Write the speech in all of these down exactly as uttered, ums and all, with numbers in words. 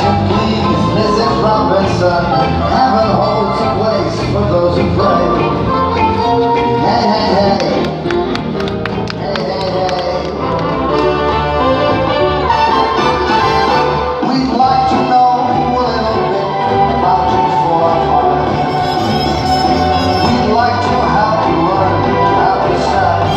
you please, Missus Robinson. Heaven holds a place for those who pray. Hey, hey, hey. Hey, hey, hey. We'd like to know a little bit about you for our heart. We'd like to help you learn how to stand.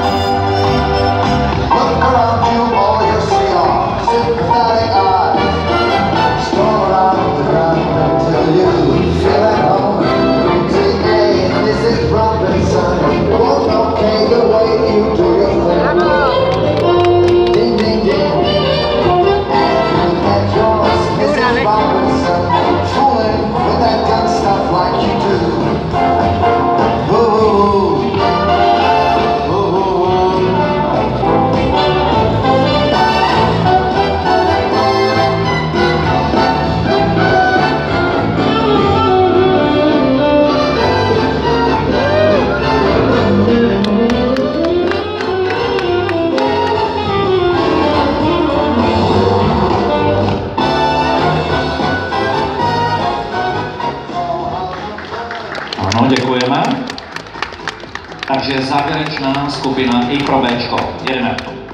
Look around you, all you see are sympathetic eyes. Stroll around the ground until you feel at home. Greeting, hey, Missus Robinson. Won't okay the way you do your thing. Ding, ding, ding. And you get yours, Missus Robinson. Fooling with that gun stuff like you do. Ooh, ooh, ooh. Ano, děkujeme. Takže závěrečná skupina i pro Bčko. Jedeme.